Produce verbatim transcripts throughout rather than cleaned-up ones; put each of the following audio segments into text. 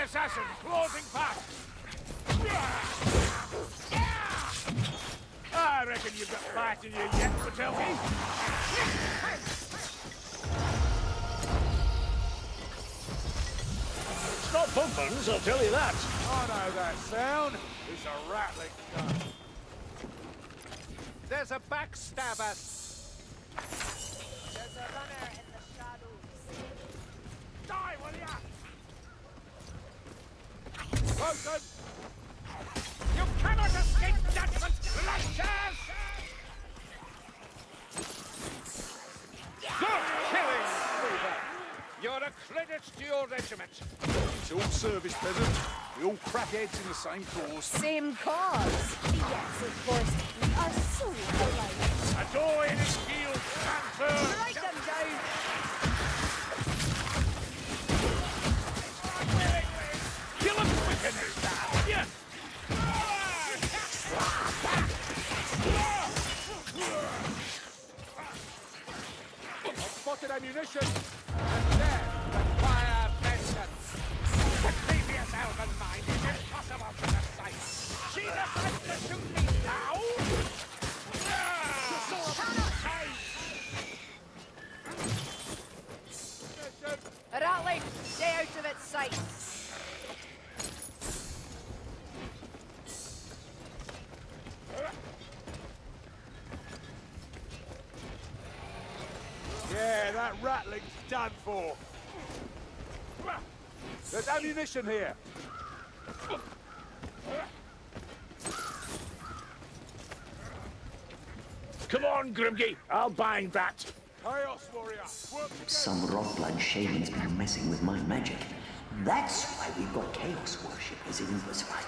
assassin closing fast! I reckon you've got fight in you yet, Matilda. It's not Pumpkins, I'll tell you that. I know that sound. It's a rattling gun. There's a backstabber. There's a runner in the shadows. Die, will ya? Broken! You cannot escape judgment, Bloodshed! Good killing, Weaver! You're a credit to your regiment. It's all service, peasant. We all crack heads in the same cause. Same cause. Yes, of course. We are so alike. A door in his field, transfer! Strike them down! Kill him quicker next time! Yeah! I've spotted ammunition. And there, the fire vengeance. The previous elven mind is impossible to the sight. She decides to shoot me now? Rattling, stay out of its sight. Yeah, that rattling's done for. There's ammunition here. Come on, Grimgy, I'll bind that. Chaos Warrior, work together. Some Rockblood shaman's been messing with my magic. That's why we've got Chaos worshippers in Ingleswike.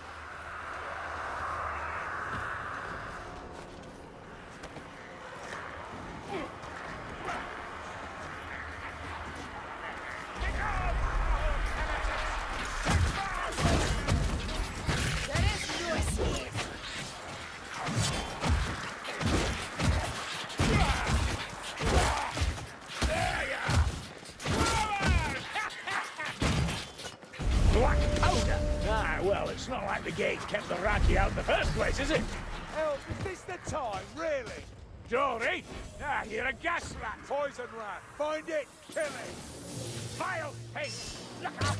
Black powder? Ah, well, it's not like the gate kept the Raki out in the first place, is it? Hell, is this the time, really? Dory? Ah, you're a gas rat. Poison rat. Find it, kill it. Vile face. Look out.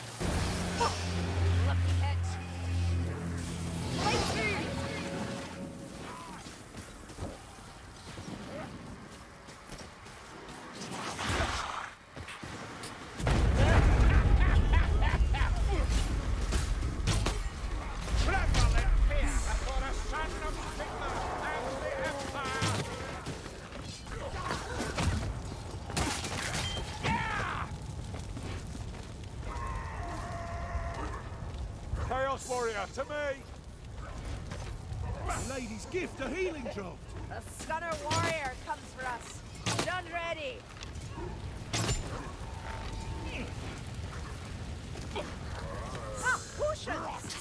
Lucky hit. Lightning! Chaos Warrior, to me! Lady's gift, a healing draught. The Stunner Warrior comes for us. Done ready. Ah, potions!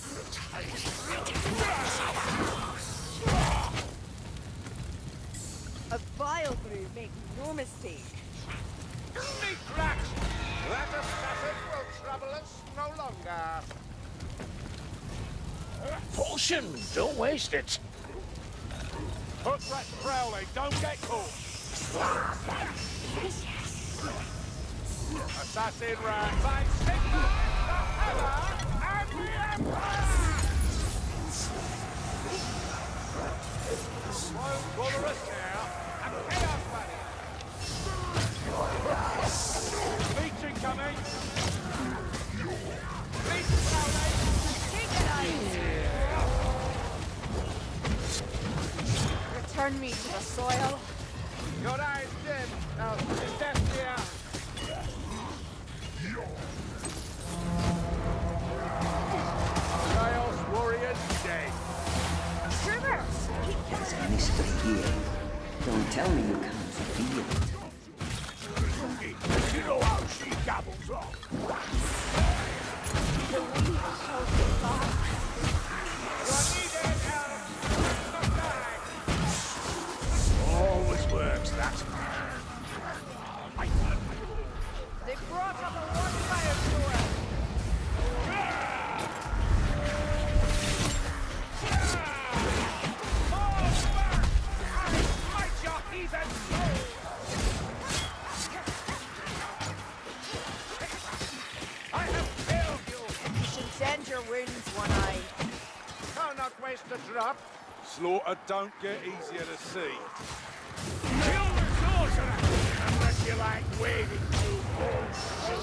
A vile brew, make no mistake. Sneak rat! That assassin will trouble us no longer. Potion, don't waste it. Hook rat prowling, don't get caught! Assassin rat, find Sigma, the Hammer, and the Empire! Won't bother us now, a chaos barrier! Leech incoming! Leech prowling! Take it out! Return me to the soil. Your eyes dim. Now, is death here? Chaos Warriors dead. Troopers! There's a mystery here. Don't tell me you can't place to drop. Slaughter don't get easier to see. Kill the sorcerer! Unless you like wading through balls.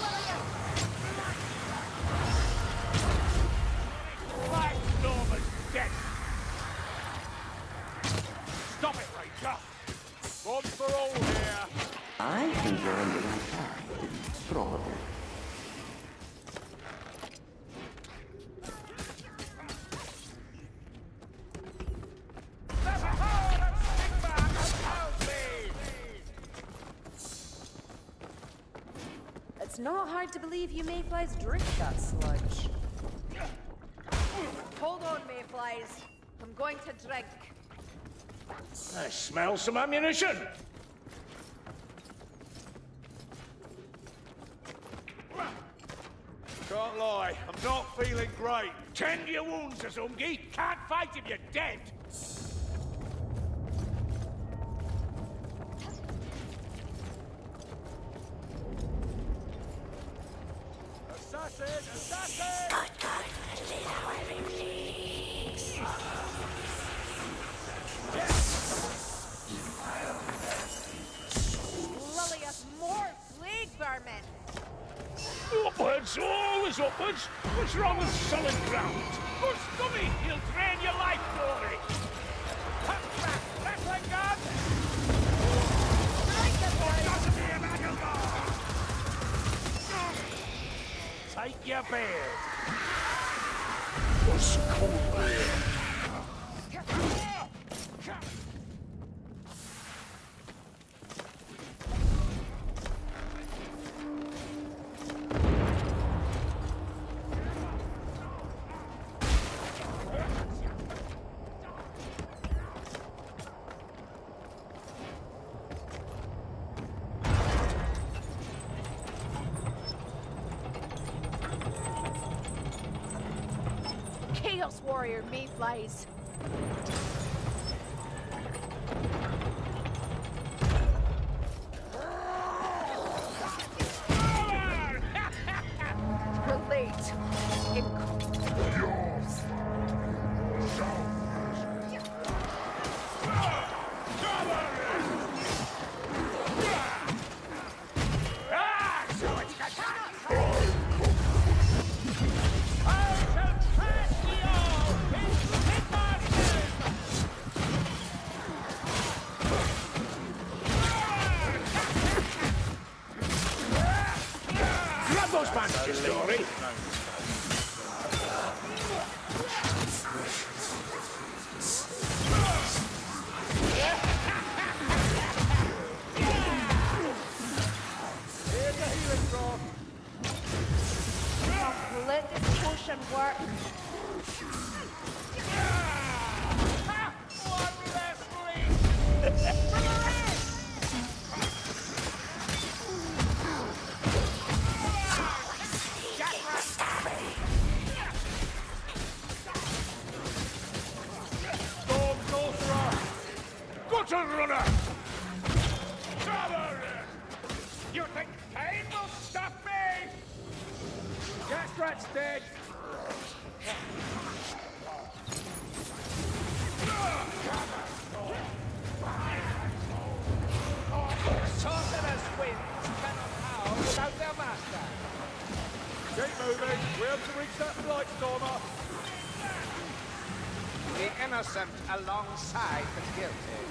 Fight Norman's dead! Stop it, Ranger! One for all here. I think you're on the right path. Probably. There's a hole and stick back and help me! It's not hard to believe you mayflies drink that sludge. Hold on, mayflies. I'm going to drink. I smell some ammunition! Can't lie, I'm not feeling great. Tend your wounds, Azumgi! Can't fight if you're dead! Assassin! Assassin! Lilius, more plague vermin! Upwards, always upwards! What's wrong with solid ground? Good scummy! He'll drain your life glory! Cut back! That's a gun! Doesn't be a battle dog! Take your beard! What's cold there? Chaos warrior mayflies. Relate. Ah! So it's grab those bandages, Dory! Here's the healing draw. Let this potion work. One less lead. Storm Sorcerer! Gutter runner! Cover! You think pain will stop me? Gastrat's dead! Sorcerer's winds cannot howl without their master. Keep moving, we have to reach that Blight Stormer. The innocent alongside the guilty.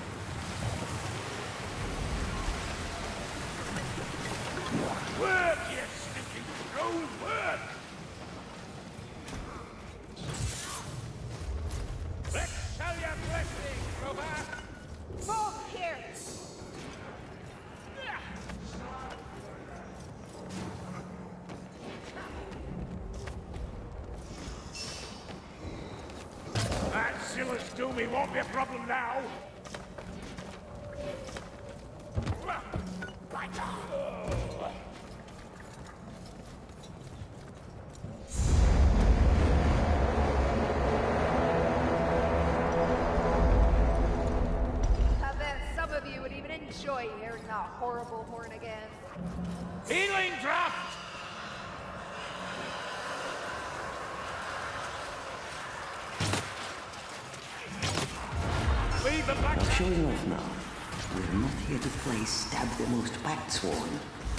Work, you stinking crow, work! Let's show your blessing, Grover! Move here. That Zilla's Doomy won't be a problem now! I bet some of you would even enjoy hearing that horrible horn again. Healing draft! leave the black... Stop showing off now. We're not here to play Stab the Most Pactsworn.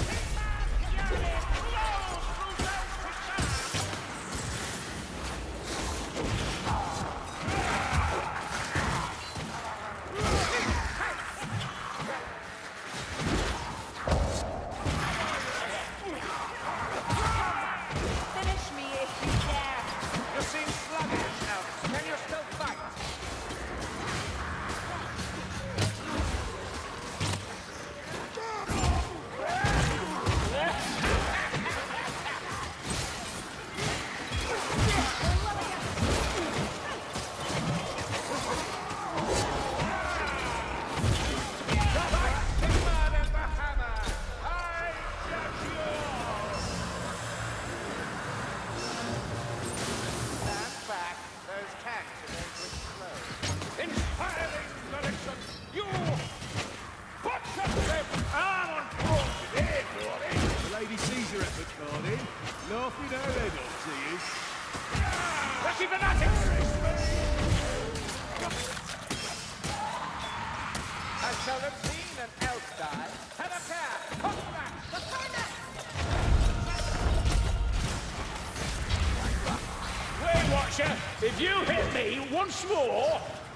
If you hit me once more...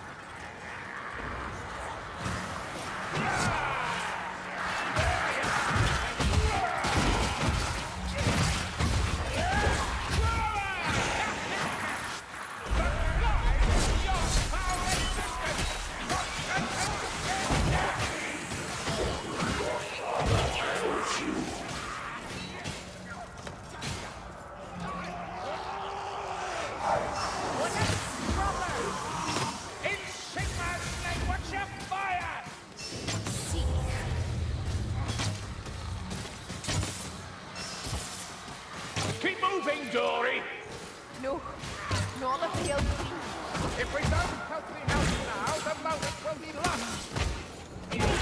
Keep moving, Dory! No, not the field. If we don't help the house now, the moment will be lost.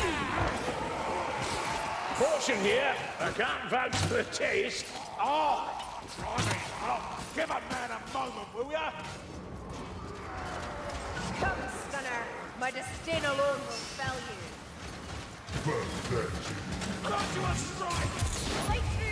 Caution here. I can't vouch for the taste. Oh, blimey. Oh, give a man a moment, will ya? Come, Stunner. My disdain alone will fell you. Got you a strike! Right through!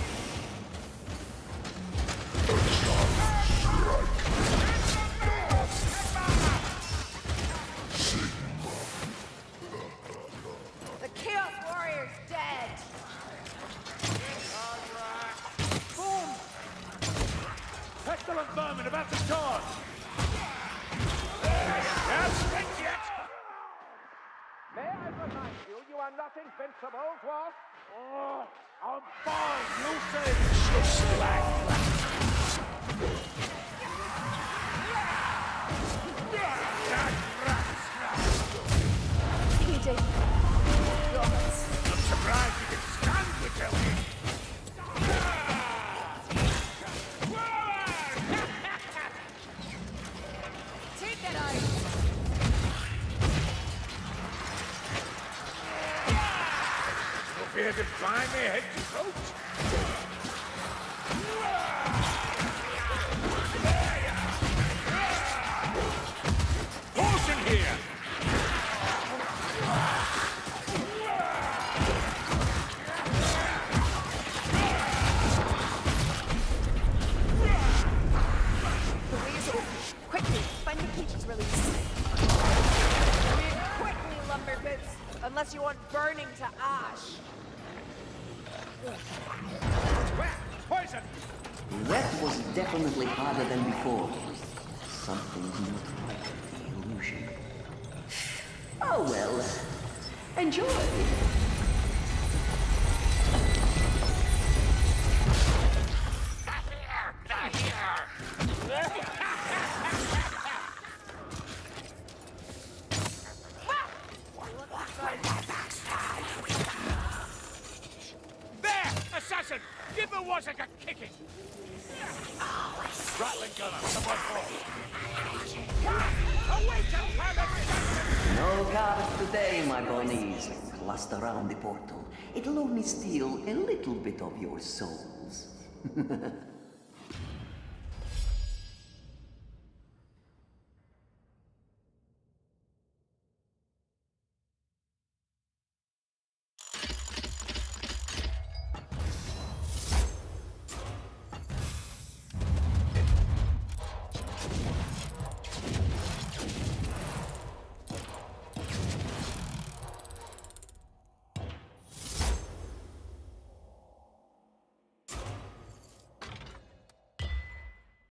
The Chaos Warrior's dead! Boom! Pestilent vermin about to charge! Yes, right yet! May I remind you, you are not invincible, Dwarf? Oh, I'm fine, you'll see! Just like that. P J. Gods. I'm surprised you can stand without me. Take that out! No fear to find me head to throat. Caution here! The way is open. Quickly, find the cage's release. Move quickly, lumber boots, unless you want burning to ash. Poison! That was definitely harder than before. Something not right with the illusion. Oh well. Enjoy! There! Assassin! Give the Wazak a kicking! Rattling gunner, someone call! Await your No cards today, my bunnies. Cluster around the portal. It'll only steal a little bit of your souls.